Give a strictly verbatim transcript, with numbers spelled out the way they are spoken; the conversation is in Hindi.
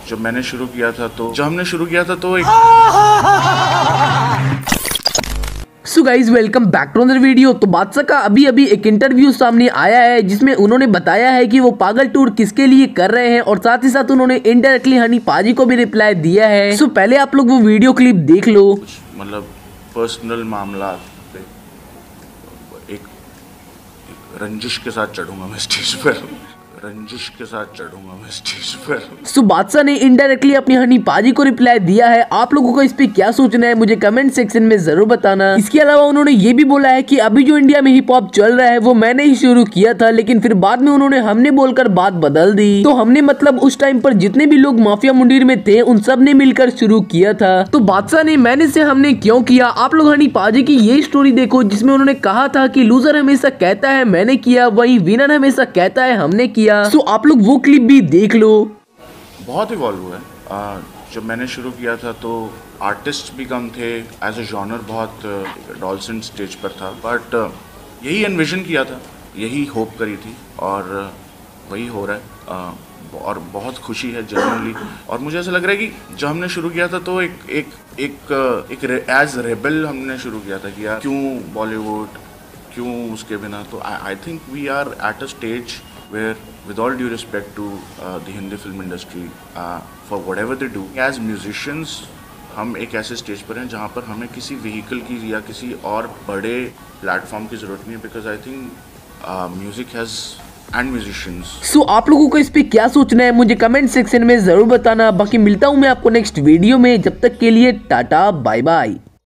जब मैंने शुरू किया था तो जब हमने शुरू किया था तो एक so guys welcome back to another video. तो बादशाह का अभी अभी एक इंटरव्यू सामने आया है जिसमें उन्होंने बताया है कि वो पागल टूर किसके लिए कर रहे हैं और साथ ही साथ उन्होंने इनडायरेक्टली हनी पाजी को भी रिप्लाई दिया है। सो पहले आप लोग वो वीडियो क्लिप देख लो। मतलब पर्सनल मामला पे एक, एक रंजिश के साथ चढ़ूंगा मैं स्टेज पर रंजिश के साथ चढ़ूंगा मैं स्टेज पर। सो बादशाह ने इनडायरेक्टली अपनी हनी पाजी को रिप्लाई दिया है। आप लोगों को इस पे क्या सोचना है मुझे कमेंट सेक्शन में जरूर बताना। इसके अलावा उन्होंने ये भी बोला है कि अभी जो इंडिया में हिप हॉप चल रहा है वो मैंने ही शुरू किया था, लेकिन फिर बाद में उन्होंने हमने बोलकर बात बदल दी। तो हमने मतलब उस टाइम पर जितने भी लोग माफिया मुंडीर में थे उन सब ने मिलकर शुरू किया था। तो बादशाह ने मैंने से हमने क्यों किया, आप लोग हनी पाजी की ये स्टोरी देखो जिसमें उन्होंने कहा था कि लूजर हमेशा कहता है मैंने किया, वही विनर हमेशा कहता है हमने किया। सो आप लोग वो क्लिप भी देख लो। बहुत इवॉल्व हुआ है। जब मैंने शुरू किया था तो आर्टिस्ट भी कम थे, एज ए जॉनर बहुत डॉल्सन स्टेज पर था, बट यही एनविजन किया था, यही होप करी थी और वही हो रहा है। और बहुत खुशी है जेन्युइनली। और मुझे ऐसा लग रहा है कि जब हमने शुरू किया था तो एक एक एक एक एज रेबल हमने शुरू किया था कि यार क्यों बॉलीवुड, क्यों उसके बिना। तो I think we are at a stage where with all due respect to uh, the Hindi film industry uh, for whatever they do as musicians हम एक ऐसे स्टेज पर हैं जहाँ पर हमें किसी व्हीकल की या किसी और बड़े प्लेटफॉर्म की ज़रूरत नहीं है, because I think music has and musicians. So आप लोगों को इस पे क्या सोचना है मुझे कमेंट सेक्शन में जरूर बताना। बाकी मिलता हूँ मैं आपको नेक्स्ट वीडियो में, जब तक के लिए टाटा बाय बाय।